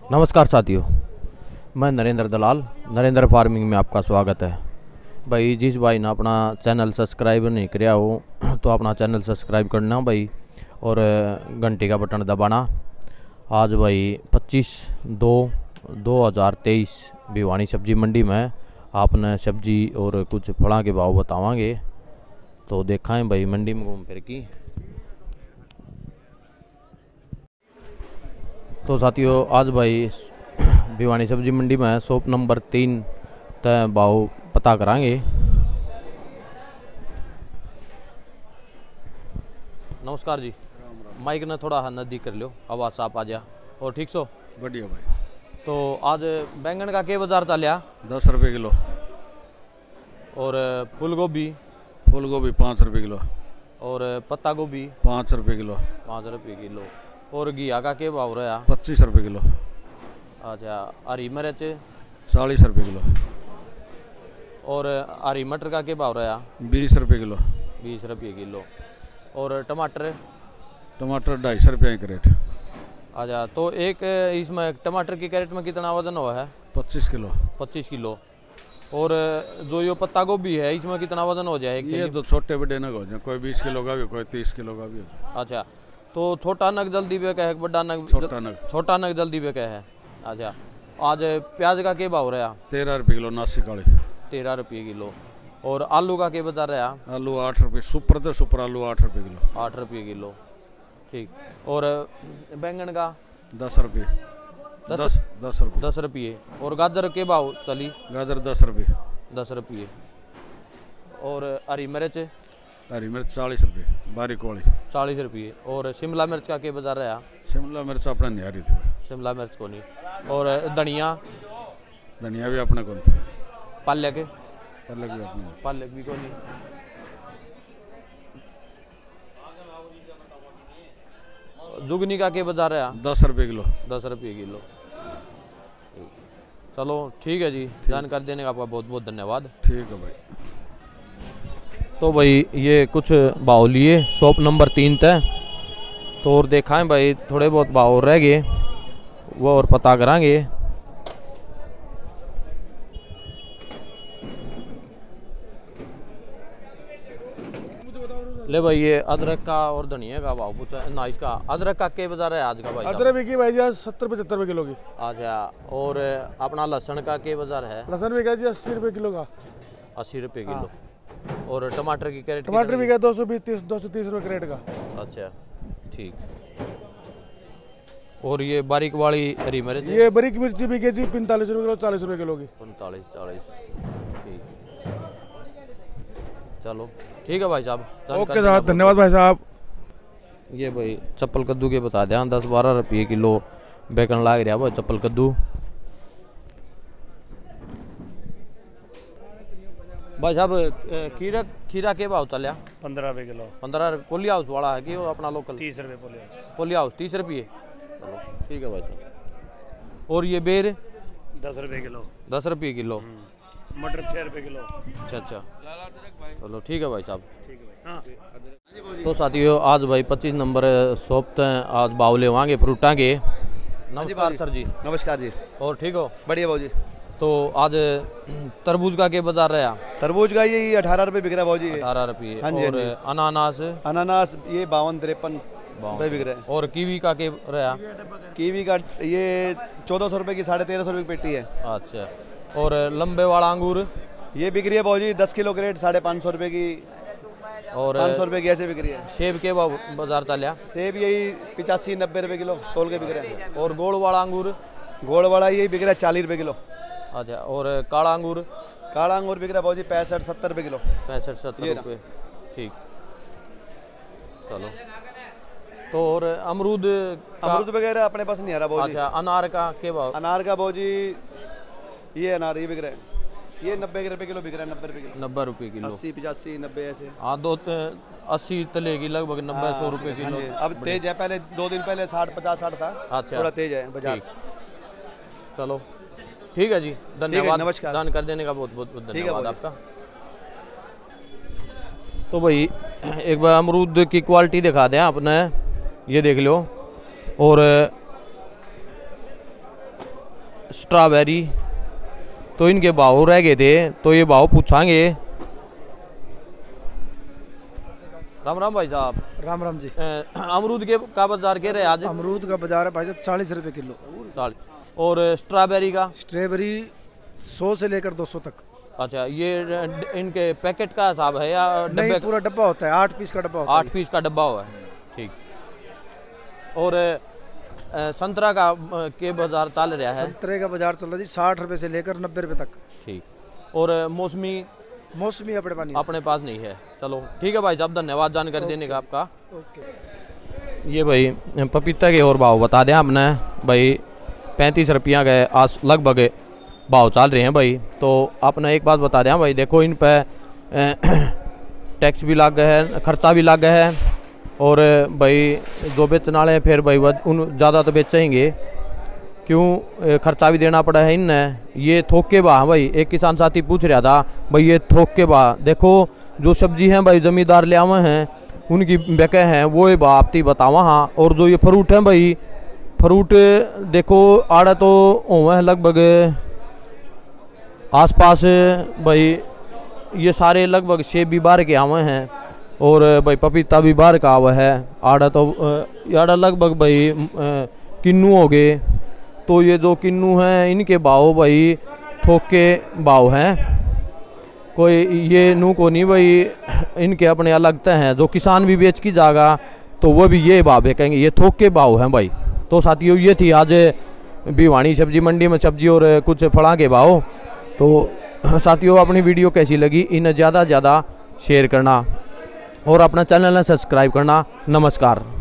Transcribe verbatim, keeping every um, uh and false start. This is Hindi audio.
नमस्कार साथियों, मैं नरेंद्र दलाल, नरेंद्र फार्मिंग में आपका स्वागत है। भाई जिस भाई ने अपना चैनल सब्सक्राइब नहीं किया हो तो अपना चैनल सब्सक्राइब करना भाई, और घंटी का बटन दबाना। आज भाई पच्चीस दो दो हज़ार तेईस भिवानी सब्जी मंडी में आपने सब्जी और कुछ फलों के भाव बतावांगे, तो देखाएं भाई मंडी में घूम फिर की। तो साथियों आज भाई भिवानी सब्जी मंडी में शॉप नंबर तीन तय भाव पता करांगे। नमस्कार जी। राम राम। माइक ने थोड़ा नज़दीक कर लो, आवाज़ साफ आ जा। और ठीक सो बढ़िया भाई। तो आज बैंगन का के बाजार चलिया? दस रुपये किलो। और फूल गोभी? फूल गोभी पाँच रुपये किलो। और पत्ता गोभी? पाँच रुपये किलो। पाँच रुपये किलो। और घिया का के भाव रहा? पच्चीस रुपये किलो। अच्छा, हरी मिर्च? चालीस रुपये किलो। और हरी मटर का के भाव रहा? बीस रुपये किलो। बीस रुपये किलो। और टमाटर? टमाटर ढाई सौ रुपये कैरेट। अच्छा, तो एक इसमें टमाटर की कैरेट में कितना वजन हुआ है? पच्चीस किलो। पच्चीस किलो। और जो ये पत्ता गोभी है इसमें कितना वजन हो जाए? ये तो छोटे बड़े नग हो जाए, कोई बीस किलो का भी कोई तीस किलो का भी हो जाए। अच्छा, तो छोटा नग जल्दी बेका है, बड़ा नग? छोटा नग। छोटा नग जल्दी बेका है। अच्छा, आज प्याज का के भाव रहा? तेरह रुपये किलो नासी काली। तेरह रुपये किलो। और आलू का के बता रहा? आलू आठ रुपये सुपर तो सुपर आलू आठ रुपये किलो। आठ रुपये किलो। ठीक। और बैंगन का? दस रुपये। दस दस रुपये। दस रुपये। और गाजर के भाव चली? गाजर दस रुपये। दस रुपये। और हरी मिर्च? हरी मिर्च चालीस रुपये बारीक वाली। चालीस रुपये। और शिमला मिर्च का के बाजार रहा? शिमला मिर्च अपना निहारी थी। शिमला मिर्च को नहीं। और धनिया? धनिया भी अपने कौन थी। पालक? पालक भी अपने। पालक भी को नहीं। जुगनी का के बाजार रहा? दस रुपये किलो। दस रुपये किलो। चलो ठीक है जी, जानकारी देने का आपका बहुत बहुत धन्यवाद। ठीक है भाई। तो भाई ये कुछ भाव लिए शॉप नंबर तीन तय, तो और देखाएं भाई थोड़े बहुत भाव रह गए वो और पता करांगे। ले भाई ये अदरक का और धनिया का भाव पूछा ना। इसका अदरक का के बाजार है आज का भाई? अदरक बिकी भाई जी आज सत्तर पचहत्तर रुपये किलो की। अच्छा, और अपना लहसुन का के बाजार है? लहसुन बिका जी अस्सी रुपये किलो का। अस्सी रुपये किलो। और टमाटर की कैरेट? टमाटर बिका दो सौ बीस तीस दो सौ तीस रुपये कैरेट का। अच्छा ठीक। और ये बारीक वाली हरी मिर्च? ये बारीक मिर्ची बिके जी पैंतालीस रुपये किलो चालीस रुपये किलो की। पैंतालीस चालीस। ठीक, चलो ठीक है भाई साहब। ओके साहब, धन्यवाद भाई साहब। ये भाई चप्पल कद्दू के बता दें, दस बारह रुपये किलो बेकन लाग रहा भाई चप्पल कद्दू। भाई साहब खीरा खीरा के भाव चलिया? पंद्रह रुपये किलो। पंद्रह रुपये। पोली हाउस वाला है कि वो अपना लोकल? तीस रुपये पोली हाउस। पोली हाउस तीस रुपये। चलो ठीक है भाई साहब। और ये बेर? दस रुपये किलो। दस रुपये किलो। मटर छः रुपये किलो। अच्छा अच्छा, चलो ठीक है भाई साहब। ठीक है भाई। हाँ तो साथियों आज भाई पच्चीस नंबर शॉप तक आज भाव लेवांगे फ्रूटा के। नमस्कार सर जी। नमस्कार जी। और ठीक हो? बढ़िया भाजी। तो आज तरबूज का के बाजार रहा? तरबूज का ये अठारह रुपये बिक रहा है भाजी। अठारह रुपये। हाँ जी, और हाँ जी। अनानास? अनानास ये बावन तिरपन रुपये बिक रहे हैं। और कीवी का के रहा? कीवी का ये चौदह सौ रुपये की साढ़े तेरह सौ रुपये की पेटी है। अच्छा, और लंबे वाला अंगूर? ये बिक रही है भाजी दस किलो क्रेट साढ़े पाँच सौ रुपये की। और पाँच सौ रुपये की ऐसे बिक रही है। सेब के भाव बाजार चलिया? सेब यही पिचासी नब्बे रुपये किलो तोल के बिक रहे हैं। और गोड़ वाला अंगूर? गोड़ वाला यही बिक रहा है चालीस रुपये किलो। अच्छा, और काला अंगूर? काला अंगूर बिक रहा है भाजी पैंसठ सत्तर रुपये किलो। पैंसठ सत्तर रुपये। ठीक, चलो। तो और अमरूद? अमरूद वगैरह अपने पास नहीं आ रहा भाजी। अच्छा, अनार का के भाव? अनार का भाजी ये अनार ये बिक रहा है ये नब्बे रुपये किलो बिक रहा है। नब्बे रुपये किलो। नब्बे रुपये किलो। अस्सी पचासी नब्बे ऐसे। हाँ, दो अस्सी तले की लगभग नब्बे सौ रुपये किलो। हाँ जी, अब तेज है, पहले दो दिन पहले साठ पचास साठ था। अच्छा, थोड़ा तेज है बाजार। चलो ठीक है जी, धन्यवाद। नमस्कार। जानकारी देने का बहुत बहुत धन्यवाद है आपका। तो भाई एक बार अमरूद की क्वालिटी दिखा दें आपने, ये देख लो। और स्ट्रॉबेरी, तो इनके भाव रह गए थे, तो ये भाव पूछांगे। राम राम भाई साहब। राम राम जी। अ, अमरूद के का बाजार के रहे आज? अमरूद का बाजार है भाई साहब चालीस रुपए किलो। चालीस। और स्ट्रॉबेरी का? स्ट्रॉबेरी सौ से लेकर दो सौ तक। अच्छा, ये इनके पैकेट का हिसाब है या डब्बे? नहीं, पूरा डब्बा होता है, आठ पीस का डब्बा होता है। आठ पीस का डब्बा हुआ है, ठीक। और अ, संतरा का अ, के बाजार चल रहा है? संतरे का बाजार चल रहा है जी साठ रुपए से लेकर नब्बे रुपए तक। ठीक। और अ, मौसमी? मौसमी अपने पास नहीं है। अपने पास नहीं है। चलो ठीक है भाई साहब, धन्यवाद जानकारी देने का आपका। ओके। ये भाई पपीता के और भाव बता दें आपने भाई, पैंतीस रुपया के आस लगभग भाव चल रहे हैं भाई। तो आपने एक बात बता दें भाई, देखो इन पे टैक्स भी लग गया है, खर्चा भी लग गया है, और भाई जो बेचने वाले हैं फिर भाई उन ज़्यादा तो बेचेंगे, क्यों खर्चा भी देना पड़ा है इनने। ये थोक के भाव भाई, एक किसान साथी पूछ रहा था भाई ये थोक के भाव, देखो जो सब्जी हैं भाई जमींदार ले आवे हैं उनकी बेके हैं वो ये भाव आपती बतावा। हाँ, और जो ये फ्रूट है भाई, फ्रूट देखो आड़ा तो हुए हैं लगभग आसपास भाई, ये सारे लगभग सेब भी बाहर के आवे हैं, और भाई पपीता भी बाहर का आवा है। आड़ा तो आड़ा लगभग भाई किन्नू हो गए, तो ये जो किन्नू हैं इनके भाव भाई थोक के भाव हैं, कोई ये नू को नहीं भाई, इनके अपने अलग तय हैं। जो किसान भी बेच की जाएगा तो वो भी ये भाव है, कहेंगे ये थोक के भाव हैं भाई। तो साथियों ये थी आज भिवानी सब्जी मंडी में सब्जी और कुछ फलों के भाव। तो साथियों अपनी वीडियो कैसी लगी इन्हें ज़्यादा ज़्यादा शेयर करना और अपना चैनल सब्सक्राइब करना। नमस्कार।